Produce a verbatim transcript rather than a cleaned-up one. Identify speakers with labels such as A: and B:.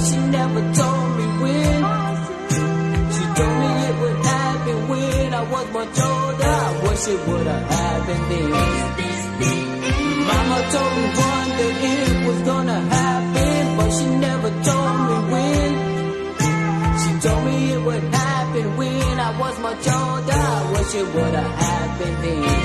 A: she never told me when. She told me it would happen when I was much older. I wish it would have happened then. Mama told me one day it was gonna happen, but she never told me when. She told me it would happen when I was much older. I wish it would have happened then.